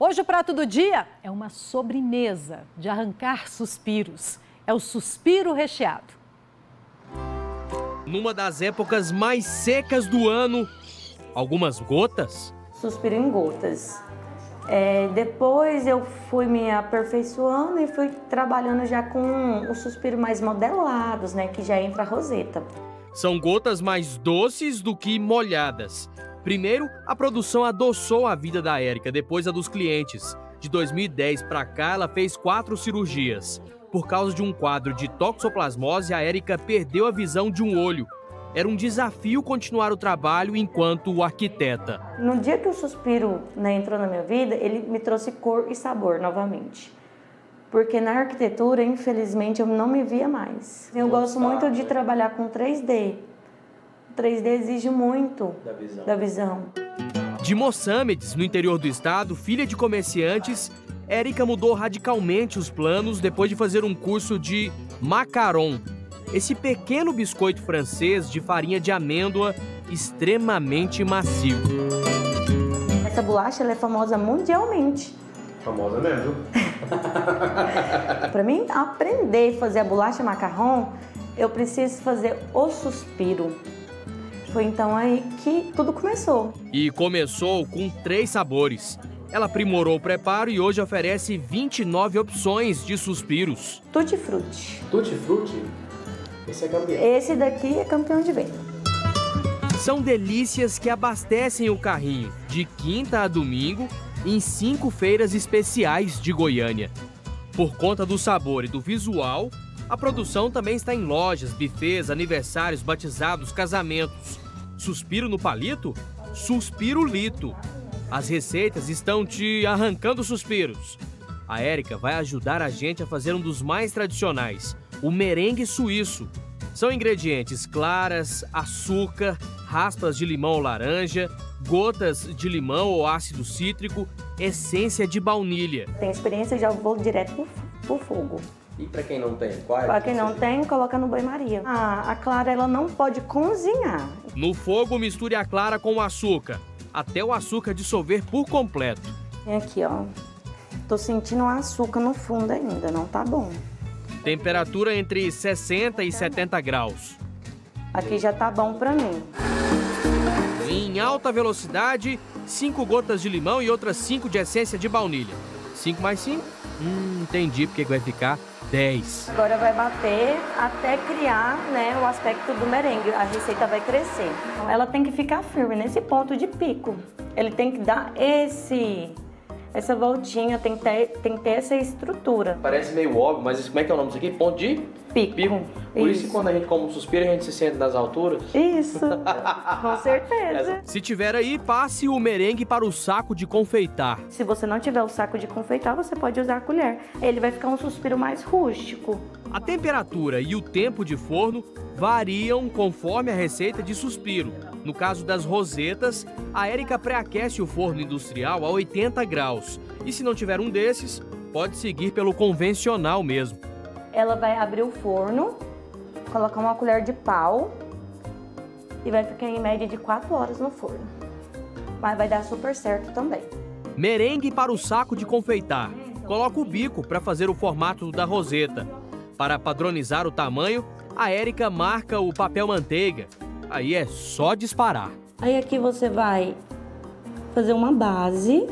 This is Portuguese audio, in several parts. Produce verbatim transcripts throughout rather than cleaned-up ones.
Hoje o prato do dia é uma sobremesa de arrancar suspiros. É o suspiro recheado. Numa das épocas mais secas do ano, algumas gotas? Suspiro em gotas. É, depois eu fui me aperfeiçoando e fui trabalhando já com os suspiros mais modelados, né, que já entra a roseta. São gotas mais doces do que molhadas. Primeiro, a produção adoçou a vida da Érica, depois a dos clientes. De dois mil e dez para cá, ela fez quatro cirurgias. Por causa de um quadro de toxoplasmose, a Érica perdeu a visão de um olho. Era um desafio continuar o trabalho enquanto arquiteta. No dia que o suspiro, né, entrou na minha vida, ele me trouxe cor e sabor novamente. Porque na arquitetura, infelizmente, eu não me via mais. Eu gosto muito de trabalhar com três D. O três D exige muito da visão. Da visão. De Moçâmedes, no interior do estado, filha de comerciantes, Érica mudou radicalmente os planos depois de fazer um curso de macaron. Esse pequeno biscoito francês de farinha de amêndoa extremamente macio. Essa bolacha ela é famosa mundialmente. Famosa mesmo. Para mim aprender a fazer a bolacha macarrão, eu preciso fazer o suspiro. Foi então aí que tudo começou. E começou com três sabores. Ela aprimorou o preparo e hoje oferece vinte e nove opções de suspiros. Tutti frutti. Tutti frutti? Esse é campeão. Esse daqui é campeão de venda. São delícias que abastecem o carrinho de quinta a domingo em cinco feiras especiais de Goiânia. Por conta do sabor e do visual, a produção também está em lojas, bufês, aniversários, batizados, casamentos. Suspiro no palito? Suspiro Lito. As receitas estão te arrancando suspiros. A Érica vai ajudar a gente a fazer um dos mais tradicionais, o merengue suíço. São ingredientes claras, açúcar, raspas de limão ou laranja, gotas de limão ou ácido cítrico, essência de baunilha. Tem experiência, já vou direto pro, pro fogo. E para quem não tem? Qual é? Para quem não tem, coloca no banho-maria. Ah, a clara ela não pode cozinhar. No fogo, misture a clara com o açúcar, até o açúcar dissolver por completo. Vem aqui, ó. Tô sentindo o açúcar no fundo ainda, não tá bom. Temperatura entre sessenta e setenta graus. Aqui já tá bom pra mim. Em alta velocidade, cinco gotas de limão e outras cinco de essência de baunilha. cinco mais cinco? Hum, entendi porque vai ficar dez. Agora vai bater até criar, né, o aspecto do merengue. A receita vai crescer. Ela tem que ficar firme nesse ponto de pico. Ele tem que dar esse... Essa voltinha, tem que, ter, tem que ter essa estrutura. Parece meio óbvio, mas como é que é o nome disso aqui? Ponto de pico. pico. Por isso que quando a gente come um suspiro, a gente se sente nas alturas. Isso, com certeza. Se tiver aí, passe o merengue para o saco de confeitar. Se você não tiver o saco de confeitar, você pode usar a colher. Ele vai ficar um suspiro mais rústico. A temperatura e o tempo de forno variam conforme a receita de suspiro. No caso das rosetas, a Érica pré-aquece o forno industrial a oitenta graus. E se não tiver um desses, pode seguir pelo convencional mesmo. Ela vai abrir o forno, colocar uma colher de pau e vai ficar em média de quatro horas no forno. Mas vai dar super certo também. Merengue para o saco de confeitar. Coloca o bico para fazer o formato da roseta. Para padronizar o tamanho, a Érica marca o papel manteiga. Aí é só disparar. Aí aqui você vai fazer uma base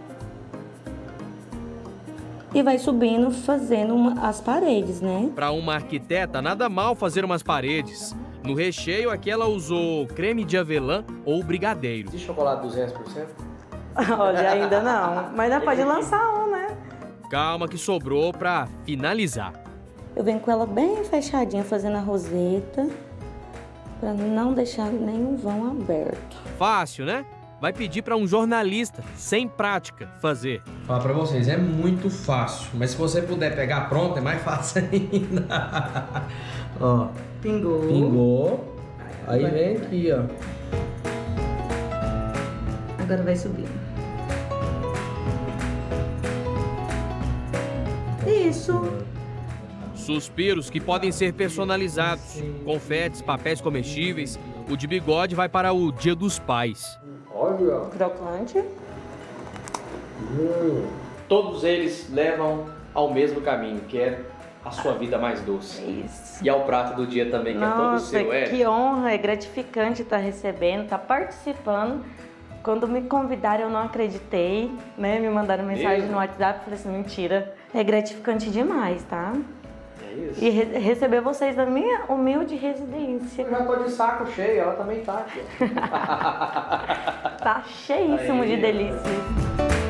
e vai subindo, fazendo uma, as paredes, né? Para uma arquiteta, nada mal fazer umas paredes. No recheio, aqui ela usou creme de avelã ou brigadeiro. De chocolate duzentos por cento? Olha, ainda não. Mas ainda pode lançar um, né? Calma que sobrou para finalizar. Eu venho com ela bem fechadinha, fazendo a roseta, para não deixar nenhum vão aberto. Fácil, né? Vai pedir para um jornalista, sem prática, fazer. Falar para vocês, é muito fácil. Mas se você puder pegar pronto, é mais fácil ainda. Ó, pingou. Pingou. Aí vem aqui, ó. Agora vai subir. Isso. Suspiros que podem ser personalizados. Confetes, papéis comestíveis. O de bigode vai para o Dia dos Pais. Olha. Crocante. Hum. Todos eles levam ao mesmo caminho, que é a sua vida mais doce. Isso. E ao prato do dia também, que Nossa, é todo seu, é? que honra, é gratificante estar recebendo, estar participando. Quando me convidaram, eu não acreditei, né? Me mandaram mensagem Mesmo? no WhatsApp, falei assim, mentira. É gratificante demais, tá? É isso. E re receber vocês na minha humilde residência. Eu já tô de saco cheio, ela também tá aqui. Tá cheíssimo Aí, de delícias.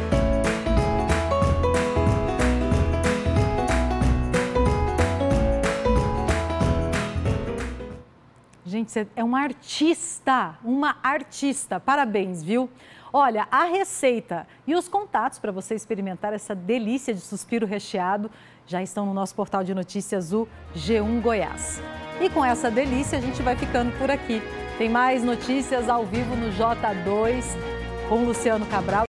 Gente, você é uma artista, uma artista. Parabéns, viu? Olha, a receita e os contatos para você experimentar essa delícia de suspiro recheado já estão no nosso portal de notícias, o G um Goiás. E com essa delícia, a gente vai ficando por aqui. Tem mais notícias ao vivo no J dois com Luciano Cabral.